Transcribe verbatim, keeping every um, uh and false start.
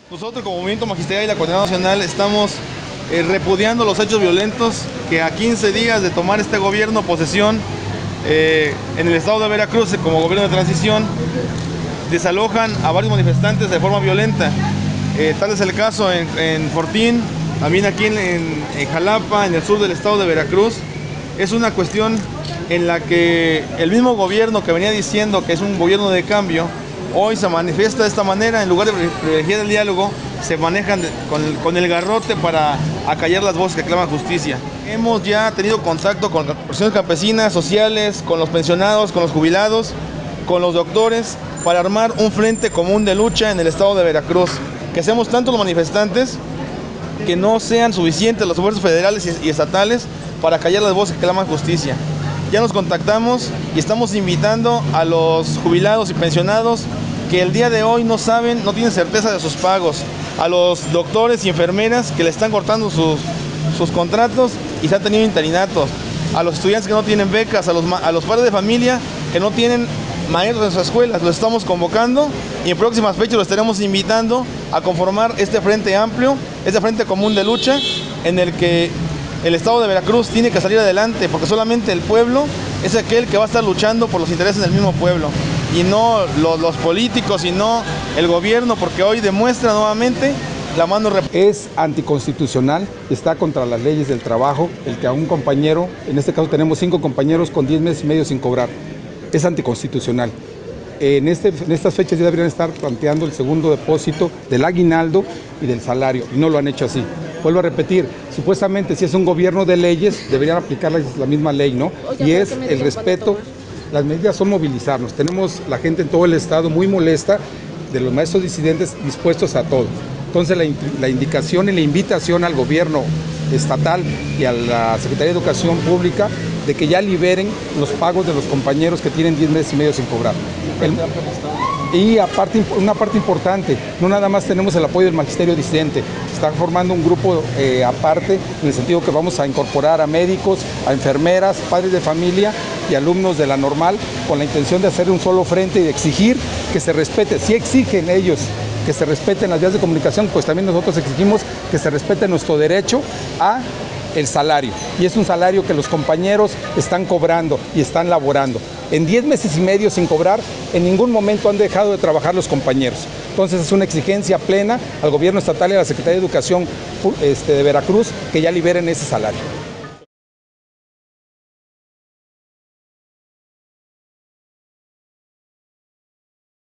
Nosotros como Movimiento Magisterial y la Coordinadora Nacional estamos eh, repudiando los hechos violentos que a quince días de tomar este gobierno posesión eh, en el estado de Veracruz como gobierno de transición desalojan a varios manifestantes de forma violenta. Eh, tal es el caso en, en Fortín, también aquí en, en, en Jalapa, en el sur del estado de Veracruz. Es una cuestión en la que el mismo gobierno que venía diciendo que es un gobierno de cambio, hoy se manifiesta de esta manera. En lugar de privilegiar el diálogo, se manejan con el, con el garrote para acallar las voces que claman justicia. Hemos ya tenido contacto con organizaciones campesinas, sociales, con los pensionados, con los jubilados, con los doctores, para armar un frente común de lucha en el estado de Veracruz. Que seamos tantos los manifestantes, que no sean suficientes los esfuerzos federales y estatales para callar las voces que claman justicia. Ya nos contactamos y estamos invitando a los jubilados y pensionados que el día de hoy no saben, no tienen certeza de sus pagos, a los doctores y enfermeras que le están cortando sus, sus contratos y se han tenido interinatos, a los estudiantes que no tienen becas, a los, a los padres de familia que no tienen maestros en sus escuelas. Los estamos convocando y en próximas fechas los estaremos invitando a conformar este frente amplio, este frente común de lucha en el que el estado de Veracruz tiene que salir adelante, porque solamente el pueblo es aquel que va a estar luchando por los intereses del mismo pueblo, y no los, los políticos, y no el gobierno, porque hoy demuestra nuevamente la mano. Es anticonstitucional, está contra las leyes del trabajo, el que a un compañero, en este caso tenemos cinco compañeros con diez meses y medio sin cobrar, es anticonstitucional. En, este, en estas fechas ya deberían estar planteando el segundo depósito del aguinaldo y del salario, y no lo han hecho así. Vuelvo a repetir, supuestamente si es un gobierno de leyes, deberían aplicar la, la misma ley, ¿no? Y es el respeto. Las medidas son movilizarnos. Tenemos la gente en todo el estado muy molesta, de los maestros disidentes dispuestos a todo. Entonces la, la indicación y la invitación al gobierno estatal y a la Secretaría de Educación Pública de que ya liberen los pagos de los compañeros que tienen diez meses y medio sin cobrar. El, y aparte, una parte importante, no nada más tenemos el apoyo del magisterio disidente, está formando un grupo eh, aparte, en el sentido que vamos a incorporar a médicos, a enfermeras, padres de familia y alumnos de la normal, con la intención de hacer un solo frente y de exigir que se respete. Si exigen ellos que se respeten las vías de comunicación, pues también nosotros exigimos que se respete nuestro derecho a el salario, y es un salario que los compañeros están cobrando y están laborando. En diez meses y medio sin cobrar, en ningún momento han dejado de trabajar los compañeros. Entonces es una exigencia plena al gobierno estatal y a la Secretaría de Educación este, de Veracruz que ya liberen ese salario.